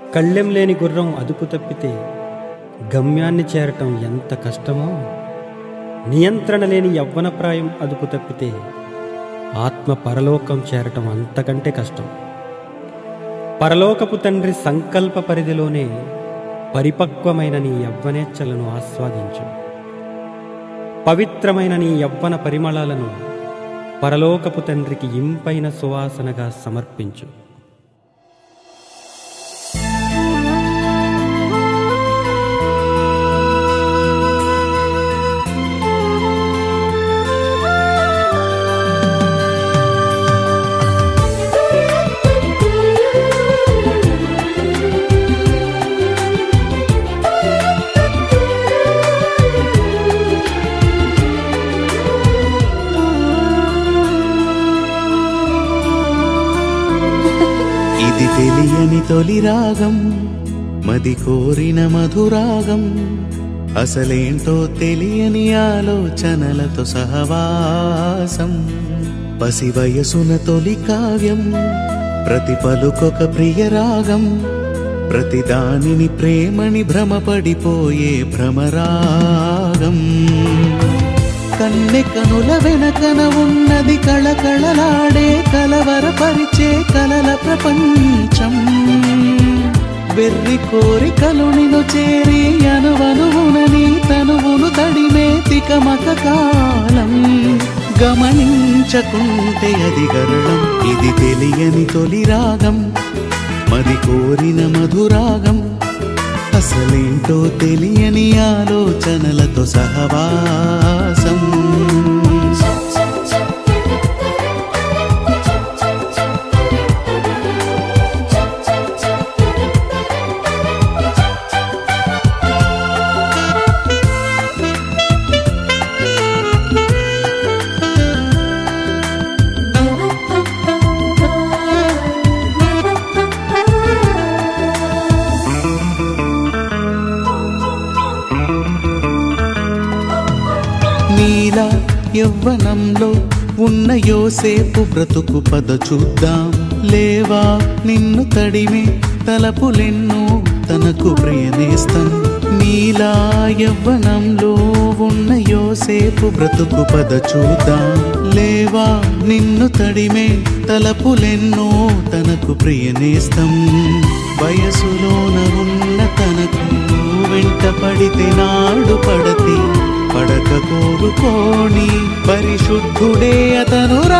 కళ్ళెం లేని గుర్రం అదుపు తప్పితే గమ్యాన్ని చేరటం ఎంత కష్టమో, నియంత్రణ లేని యవ్వనప్రాయం అదుపు తప్పితే ఆత్మ పరలోకం చేరటం అంతకంటే కష్టం. పరలోకపు తండ్రి సంకల్ప పరిధిలోనే పరిపక్వమైన నీ యవ్వనేచ్ఛలను ఆస్వాదించు. పవిత్రమైన నీ యవ్వన పరిమళాలను పరలోకపు తండ్రికి ఇంపైన సువాసనగా సమర్పించు. ఇది తెలియని తొలి రాగం, మది కోరిన మధురాగం, అసలేంటో తెలియని ఆలోచనలతో సహవాసం. పసి వయసున తొలి కావ్యం, ప్రతి పలుకొక ప్రియ రాగం, ప్రతి దానిని ప్రేమని భ్రమపడిపోయే భ్రమరాగం. కన్నె కనుల వెనకన ఉన్నది కళకళలాడే కలవరపరిచే కలల ప్రపంచం. వెర్రి కోరికలు నిన్ను చేరి అనువనువునని తనువును తడిమే తికమక కాలం. గమనించకుంటే అది గరళం. ఇది తెలియని తొలి రాగం, మది కోరిన మధురాగం, అసలేంటో తెలియని ఆలోచనలతో సహవాసం. నీలా యవ్వనంలో ఉన్న యోసేపు బ్రతుకు పద చూద్దాం. లేవా నిన్ను తడిమే తలపులెన్నో తనకు ప్రియనేస్తం. నీలా యవ్వనంలో ఉన్న యోసేపు బ్రతుకు పద చూద్దాం. లేవా నిన్ను తడిమే తలపులెన్నో తనకు ప్రియనేస్తం. వయసులోన ఉన్న తనకు వెంట పడితే నాడు పడతి పడక కోరుకోని పరిశుద్ధుడే అతనురా.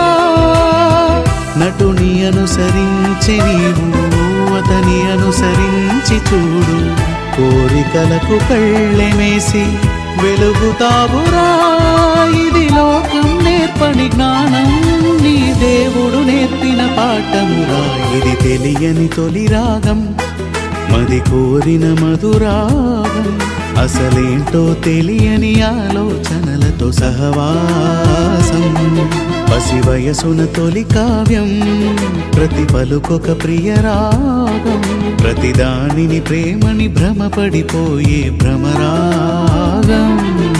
నటుని అనుసరించి నీవు అతని అనుసరించి చూడు. కోరికలకు కళ్ళెమేసి వెలుగుతావురా. ఇది లోకం నేర్పని జ్ఞానం, నీ దేవుడు నేర్పిన పాఠమురా. ఇది తెలియని తొలి రాగం, మది కోరిన మధురాగం, అసలేంటో తెలియని ఆలోచనలతో సహవాసం. పసి వయసున తొలి కావ్యం, ప్రతి పలుకొక ప్రియ రాగం, ప్రతి దానిని ప్రేమని భ్రమపడిపోయే భ్రమరాగం.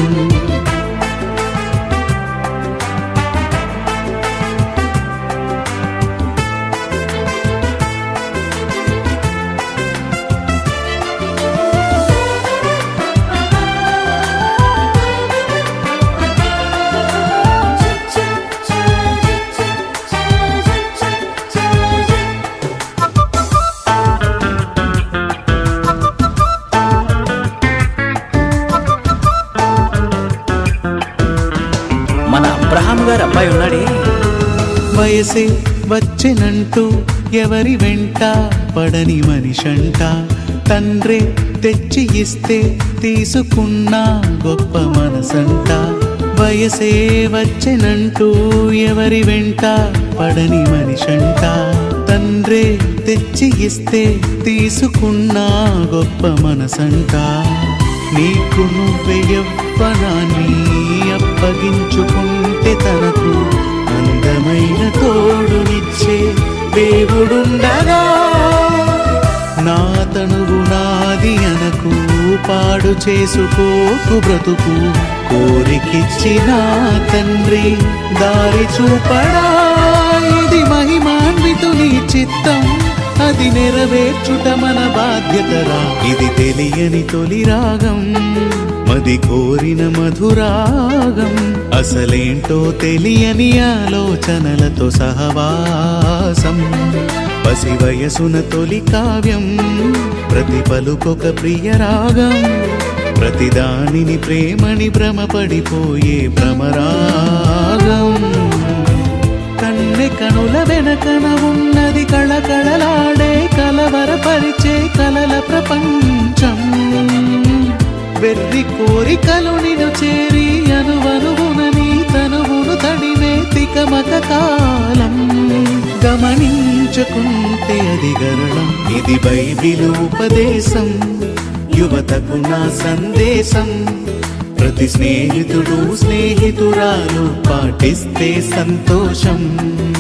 అబ్రహాం గారు అబ్బాయి ఉన్నాడే. వయసే వచ్చెనంటూ ఎవరి వెంట పడని మనిషంట. తండ్రే తెచ్చి ఇస్తే తీసుకున్న గొప్ప మనసంట. వయసే వచ్చెనంటూ ఎవరి వెంట పడని మనిషంట. తండ్రే తెచ్చి ఇస్తే తీసుకున్న గొప్ప మనసంట. నీకు నువ్వే యవ్వనాన్ని అప్పగించుకుంటే తనకు అందమైన తోడునిచ్చే దేవుడుండగా. నా తనువు నాది అనకు, పాడు చేసుకోకు బ్రతుకు. కోరికిచ్చిన తండ్రి దారి చూపడా. ఇది మహిమాన్వితుని చిత్తం, అది నెరవేర్చుట మన బాధ్యతరా. ఇది తెలియని తొలి రాగం, మది కోరిన మధురాగం, అసలేంటో తెలియని ఆలోచనలతో సహవాసం. పసి వయసున తొలి కావ్యం, ప్రతి పలుకొక ప్రియ రాగం, ప్రతిదానిని ప్రేమని భ్రమపడిపోయే భ్రమరాగం. కన్నె కనుల వెనకన ఉన్నది కళకళలాడే కలవరపరిచే కలల ప్రపంచం. వెర్రి కోరికలు నిన్ను చేరి అనువనువున నీ తనువును తడిమే తికమక కాలం. గమనించుకుంటే అది గరళం, ఇది బైబిలు ఉపదేశం, యువతకు నా సందేశం. ప్రతి స్నేహితుడు స్నేహితురాలు పాటిస్తే సంతోషం.